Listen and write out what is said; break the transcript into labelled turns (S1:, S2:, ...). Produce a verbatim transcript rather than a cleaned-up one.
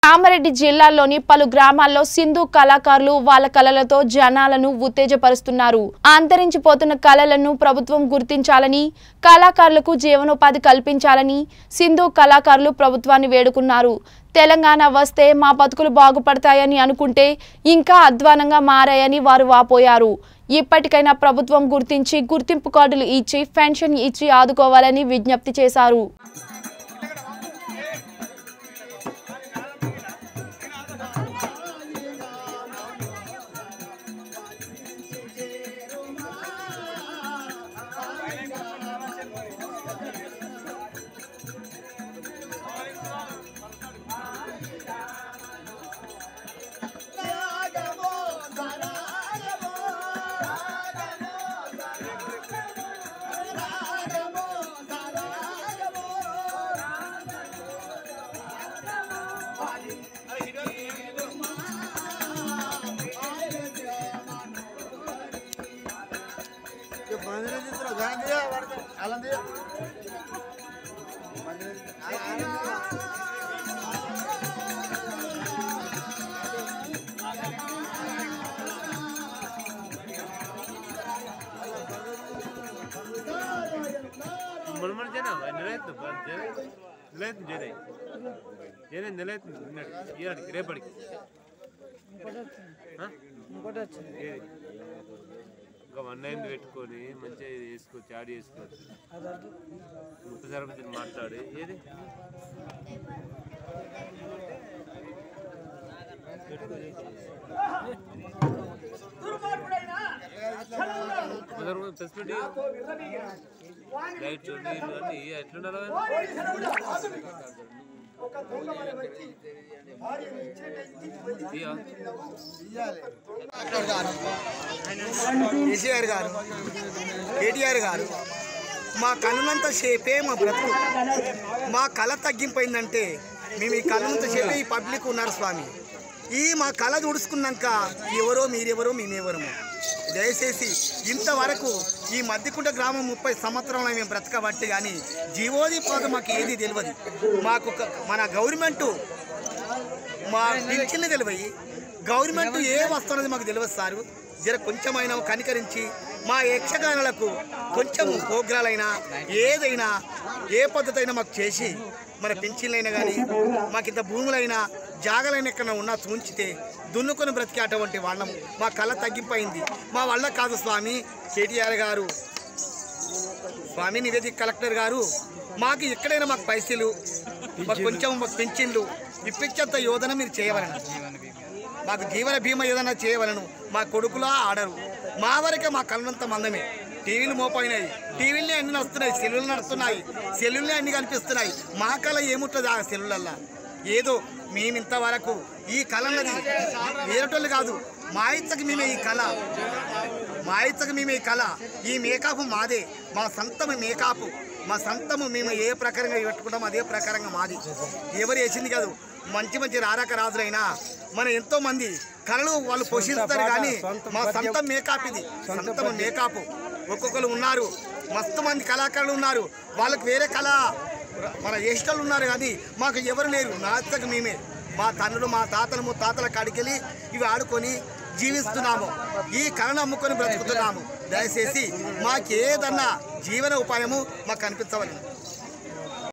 S1: కామారెడ్డి జిల్లాలోని పలు గ్రామాల్లో సింధు కళాకారులు వాళ్ళ కళలతో జనాలను ఉత్తేజపరుస్తున్నారు. అంతరించిపోతున్న కళలను ప్రభుత్వం గుర్తించాలని, కళాకారులకు జీవనోపాధి కల్పించాలని సింధు కళాకారులు ప్రభుత్వాన్ని వేడుకున్నారు. తెలంగాణ వస్తే మా బతుకులు బాగుపడతాయని అనుకుంటే ఇంకా అధ్వానంగా మారాయని వారు వాపోయారు. ఇప్పటికైనా ప్రభుత్వం గుర్తించి గుర్తింపు కార్డులు ఇచ్చి పెన్షన్ ఇచ్చి ఆదుకోవాలని విజ్ఞప్తి చేశారు.
S2: मनमन जना निलयत निलयत जरे जरे निलयत यार రేపడి హ ఇంకోటొచ్చు ఒక అన్నైంది పెట్టుకొని మంచిగా చేసుకో చాడి చేసుకోవచ్చు అదంతా ముప్పై సరపతిని మాట్లాడి ఏది దుర్మార్గుడైనా ఫెసిలిటీ లైట్ నీళ్ళు అన్నీ ఎట్లుండాలి ఒక దొంగమైన వ్యక్తి భార్యను ఇచ్చేటైతే
S3: కేసీఆర్ గారు కేటీఆర్ గారు మా కళ్ళంత సేపే మా బ్రతుకు మా కళ తగ్గిపోయిందంటే మేము ఈ కళ్ళంత సేపే ఈ పబ్లిక్ ఉన్నారు స్వామి. ఈ మా కళ తుడుచుకున్నాక ఎవరో మీరెవరో మేమెవరము. దయచేసి ఇంతవరకు ఈ మధ్యకుంట గ్రామం ముప్పై సంవత్సరాలు మేము బ్రతకబట్టి కానీ జీవోదీపాదం మాకు ఏది తెలియదు. మాకు మన గవర్నమెంటు మా పింఛన్లు తెలివయి గవర్నమెంట్ ఏ వస్తున్నది మాకు తెలియదు సారు. జర కొంచెమైనా కనికరించి మా యక్షగానాలకు కొంచెం ప్రోగ్రాలైనా ఏదైనా ఏ పద్ధతి అయినా మాకు చేసి మన పింఛన్లైనా కానీ మాకు ఇంత భూములైనా జాగలైన ఎక్కడ ఉన్నా చూంచితే దున్నుకొని బ్రతికే అటువంటి వాళ్ళం. మా కళ తగ్గిపోయింది మా వల్ల కాదు స్వామి. కేటీఆర్ గారు స్వామి నివేదిక కలెక్టర్ గారు మాకు ఎక్కడైనా మాకు పైసలు మాకు కొంచెం మాకు పెన్షన్లు ఇప్పించేంత యోధన మీరు చేయవలను. మాకు జీవన బీమా ఏదైనా చేయవలను. మా కొడుకులా ఆడరు మా వరకే మా కళ్ళంత మందమే. టీవీలు మోపోయినాయి, టీవీలనే అన్ని నడుస్తున్నాయి, సెల్లులు నడుస్తున్నాయి, సెల్లులనే అన్ని కనిపిస్తున్నాయి. మా కళ ఏముంటుంది ఆ సెల్లులల్లా? ఏదో మేము ఇంతవరకు ఈ కళన్నది వేరేటోళ్ళు కాదు, మా ఇచ్చకి మేమే ఈ కళ, మా ఇచ్చకి మేమే ఈ కళ. ఈ మేకప్ మాదే, మా సొంతము మేకప్, మా సొంతము మేము ఏ ప్రకారంగా పెట్టుకుంటాం అదే ప్రకారంగా మాది. ఎవరు వేసింది కాదు. మంచి మంచి రారాక రాజులైనా మన ఎంతో మంది కళలు వాళ్ళు పోషిస్తారు కానీ మా సొంత మేకప్ ఇది, సొంతము మేకప్. ఒక్కొక్కరు ఉన్నారు, మస్తు మంది కళాకారులు ఉన్నారు, వాళ్ళకి వేరే కళ మన ఇష్టాలు ఉన్నారు కానీ మాకు ఎవరు లేరు. నాతకు మేమే మా తన్నులు మా తాతలు మా తాతల కాడికెళ్ళి ఇవి ఆడుకొని జీవిస్తున్నాము. ఈ కళను అమ్ముకొని బ్రతుకుతున్నాము. దయచేసి మాకేదన్నా జీవన ఉపాయము మాకు కనిపించవాలి.